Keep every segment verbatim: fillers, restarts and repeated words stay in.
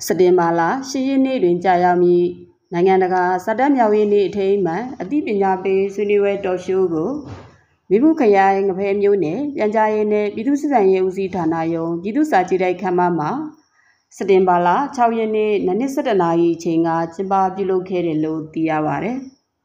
စတင်ပါလာရှင်းရင်းနေ့တွင်ကြာရောက်မည်နိုင်ငံတကာစာတမ်းမြောက်ရေးနေ့အထိမ်းအမှန်အသိပညာပေးဆွေးနွေးပွဲတော်ရှိုးကိုမိမှုခရိုင်ငဖဲမျိုးနယ်ပြန်ကြားရေးနဲ့ပြည်သူ့စစ်ဆန်ရေးဦးစီးဌာနယုံပြည်သူ့စာကြည်တိုက်ခမ်းမမှာစတင်ပါလာ၆ရက်နေ့နနက်၁၁နာရီအချိန်ကကျင်းပပြုလုပ်ခဲ့တယ်လို့သိရပါတယ်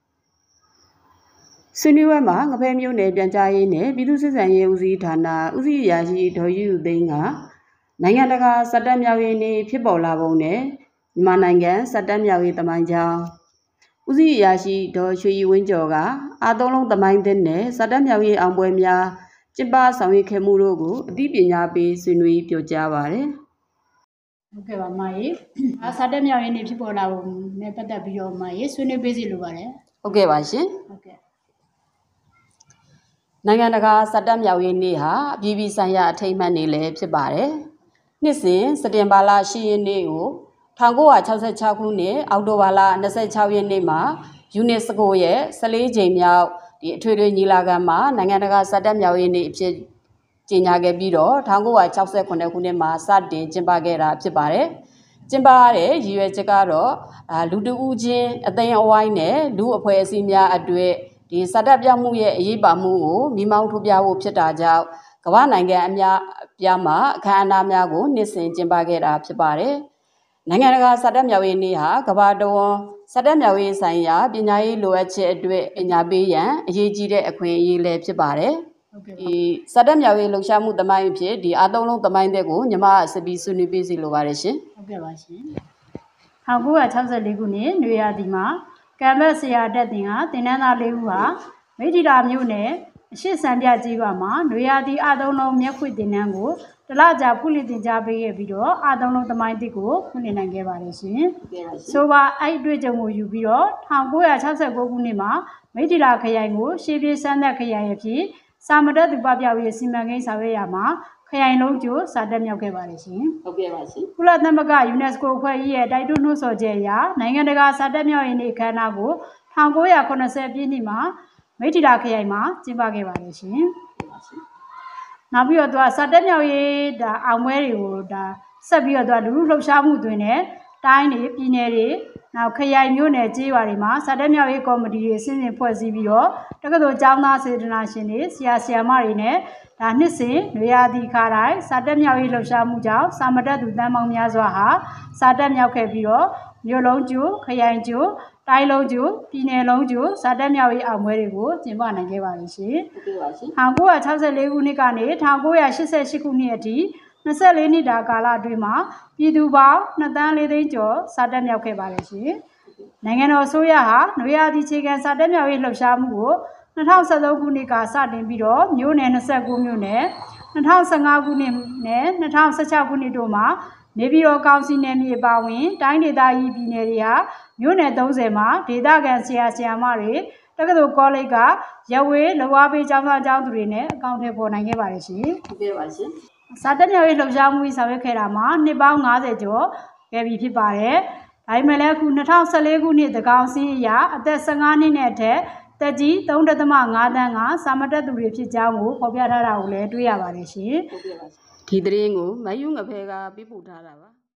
ဆွေးနွေးပွဲမှာငဖဲမျိုးနယ်ပြန်ကြားရေးနဲ့ပြည်သူ့စစ်ဆန်ရေးဦးစီးဌာနဦးစီးအရာရှိဒေါ်ယူယူသိန်းကနိုင်ငံတကာစာတမ်းမြောက်ရေးနေ့ဖြစ်ပေါ်လာပုံနဲ့မြန်မာနိုင်ငံစာတမ်းမြောက်ရေးသမိုင်းကြောင်းဦးစီးအရာရှိဒေါ်ရွှေရီဝင်းကျော်ကအာသုံးလုံးသမိုင်းသစ်နဲ့စာတမ်းမြောက်ရေးအောင်ပွဲများကျင်းပဆောင်ရွက်ခဲ့မှုတို့ကိုအသိပညာပေးဆွေးနွေးပြောကြားပါတယ်။ဟုတ်ကဲ့ပါမကြီး။စာတမ်းမြောက်ရေးနေ့ဖြစ်ပေါ်လာပုံနဲ့ပတ်သက်ပြီးတော့မကြီးဆွေးနွေးပေးစီလိုပါတယ်။ဟုတ်ကဲ့ပါရှင်။ဟုတ်ကဲ့နိုင်ငံတကာစာတမ်းမြောက်ရေးနေ့ဟာအပြည်ပြည်ဆိုင်ရာအထိမ်းအမှတ်နေ့လည်းဖြစ်ပါတယ်။နှစ်စဉ်စက်တင်ဘာလ၈ရက်နေ့ကို၁၉၆၆ခုနှစ်အောက်တိုဘာလ၂၆ရက်နေ့မှာယူနက်စကိုရဲ့၁၄ကြိမ်မြောက်ဒီအထွေထွေညီလာခံမှာနိုင်ငံတကာစာတမ်းမြောက်ရေးနေ့အဖြစ်ကြေညာခဲ့ပြီးတော့၁၉၆၉ခုနှစ်မှာစတင်ကျင်းပခဲ့တာဖြစ်ပါတယ်။ကျင်းပရတဲ့ရည်ရွယ်ချက်ကတော့လူတဦးချင်းအသိအဝိုင်းနဲ့လူအဖွဲ့အစည်းများအတွက်ဒီစာတမ်းပြမှုရဲ့အရေးပါမှုကိုမိမောင်းထုတ်ပြဖို့ဖြစ်တာကြောင့်ကမ္ဘာနိုင်ငံအများပြားမှာအခမ်းအနားများကိုနှစ်စဉ်ကျင်းပခဲ့တာဖြစ်ပါတယ်။နိုင်ငံတကာစာတမ်းမြောက်ရေးနေ့ဟာကမ္ဘာတဝန်းစာတမ်းမြောက်ရေးဆိုင်ရာပညာရေးလိုအပ်ချက်အတွက်ပညာပေးရန်အရေးကြီးတဲ့အခွင့်အရေးလည်းဖြစ်ပါတယ်။ဒီစာတမ်းမြောက်ရေးလှုပ်ရှားမှုသမိုင်းအဖြစ်ဒီအားသုံးလုံးသမိုင်းတဲ့ကိုညီမအစပီးဆွေးနွေးပေးစီလိုပါတယ်ရှင်။ဟုတ်ကဲ့ပါရှင်။၁၉၆၄ခုနှစ်နွေရာသီမှာကံဘတ်ဆရာတက်တင်ကတင်နန်းသားလေးဦးဟာမိထီလာမြို့နယ်အရှိစံပြကြီးပါမှာနွေရာသီအားသုံးလုံးမျက်ခွေတင်နန်းကိုတလကြာဖွင့်လှစ်တင်ကြားပေးခဲ့ပြီးတော့အားသုံးလုံးသမိုင်းတစ်ကိုဖွင့်လှစ်နိုင်ခဲ့ပါတယ်ရှင်။ဆိုပါအဲ့အတွေ့အကြုံကိုယူပြီးတော့၁၉၆၉ခုနှစ်မှာမိထီလာခရိုင်ကိုရှေးပြေးစမ်းသက်ခရိုင်အဖြစ်စာမတက်သူပပျောက်ရေးစီမံကိန်းဆောင်ရွက်ရမှာခရိုင်လုံးကျိုးစာတက်မြောက်ခဲ့ပါတယ်ရှင်။ဟုတ်ကဲ့ပါရှင်။ကုလသမဂ္ဂယူနက်စကိုအဖွဲ့ကြီးရဲ့တိုက်တွန်းနှိုးဆော်ချက်အရနိုင်ငံတကာစာတက်မြောက်ရေးနေ့အခမ်းအနားကို၁၉၇၀ပြည့်နှစ်မှာမိထီလာခရိုင်မှာကျင်းပခဲ့ပါတယ်ရှင်။နောက်ပြီးတော့သူကစာတက်မြောက်ရေးဒါအောင်ပွဲတွေကိုဒါဆက်ပြီးတော့သူကလူလူလှုပ်ရှားမှုတွင်နဲ့တိုင်းတွေပြည်နယ်တွေနောက်ခရိုင်မြို့နယ်ကြေးရွာတွေမှာစာတက်မြောက်ရေးကော်မတီတွေအစဉ်စဉ်ဖွဲ့စည်းပြီးတော့တက္ကသိုလ်ကျောင်းသားစေတနာရှင်တွေဆရာဆရာမတွေနဲ့ဒါနှစ်စဉ်နွေရာသီခါတိုင်းစာတက်မြောက်ရေးလှုပ်ရှားမှုကြောင့်စာမတက်သူတန်းပေါင်းများစွာဟာစာတက်မြောက်ခဲ့ပြီးတော့မြို့လုံးကျိုးခရိုင်ကျိုးတိုင်းလုံးကျိုးပြည်နယ်လုံးကျိုးစာတက်မြောက်ရေးအောင်ပွဲတွေကိုကျင်းပနိုင်ခဲ့ပါလိမ့်ရှင်။ဟုတ်ကဲ့ပါရှင်။၁၉၆၄ခုနှစ်ကနေ၁၉၈၈ခုနှစ်အထိ၂၄နှစ်တာကာလအတွင်းမှာပြည်သူပေါင်းနှစ်သန်းလေးသိန်းကျော်စာတက်မြောက်ခဲ့ပါလိမ့်ရှင်။နိုင်ငံတော်အစိုးရဟာနွေရာသီခြေခံစာတက်မြောက်ရေးလှုပ်ရှားမှုကို၂၀၁၃ခုနှစ်ကစတင်ပြီးတော့မြို့နယ်၂၉မြို့နယ်၂၀၁၅ခုနှစ်နဲ့၂၀၁၆ခုနှစ်တို့မှာနေပြည်တော်ကောင်စီနယ်မြေပါဝင်တိုင်းဒေသကြီးပြည်နယ်တွေဟာမြို့နယ်၃၀မှာဒေသခံဆရာဆရာမတွေတက္ကသိုလ်ကောလိပ်ကရဝေးလောအားပေးကျောင်းသားကျောင်းသူတွေနဲ့အကောင့်ထဲပေါ်နိုင်ခဲ့ပါတယ်ရှင်။ဟုတ်ကဲ့ပါရှင်။စာတက်မြောက်ရေးလှုပ်ရှားမှုဆောင်ရွက်ခဲ့တာမှာနှစ်ပေါင်း၅၀ကျော်ခဲ့ပြီဖြစ်ပါတယ်။ဒါပေမဲ့လည်းအခု၂၀၁၄ခုနှစ်သကောင်စင်းအရာအသက်၁၅နှစ်နဲ့အထက်တက်ကြီး၃.၅တန်းကစာမတက်သူတွေဖြစ်ကြောင်းကိုဖော်ပြထားတာကိုလည်းတွေ့ရပါတယ်ရှင်။ဟုတ်ကဲ့ပါရှင်။ဒီသတင်းကိုမယူငဖဲကပြပို့ထားတာပါ